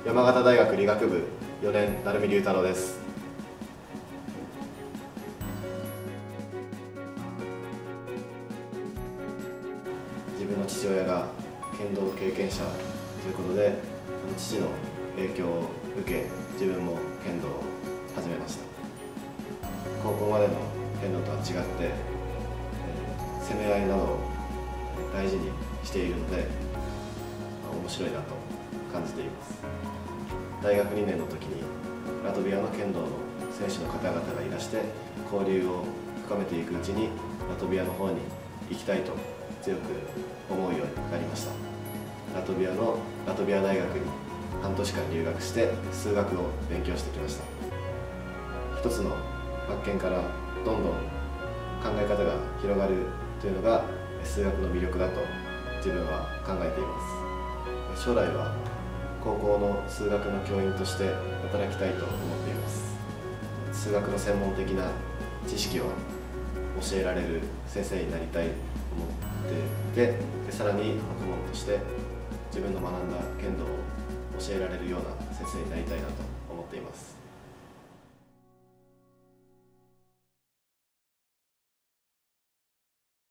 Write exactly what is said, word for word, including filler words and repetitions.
山形大学理学部よねん鳴海龍太郎です。自分の父親が剣道経験者ということで、父の影響を受け自分も剣道を始めました。高校までの剣道とは違って、えー、攻め合いなどを大事にしているので面白いなと感じています。大学にねんの時にラトビアの剣道の選手の方々がいらして交流を深めていくうちにラトビアの方に行きたいと強く思うようになりました。ラトビアのラトビア大学に半年間留学して数学を勉強してきました。一つの発見からどんどん考え方が広がるというのが数学の魅力だと自分は考えています。将来は高校の数学の教員として働きたいと思っています。数学の専門的な知識を教えられる先生になりたいと思っていて、でさらに学問として自分の学んだ剣道を教えられるような先生になりたいなと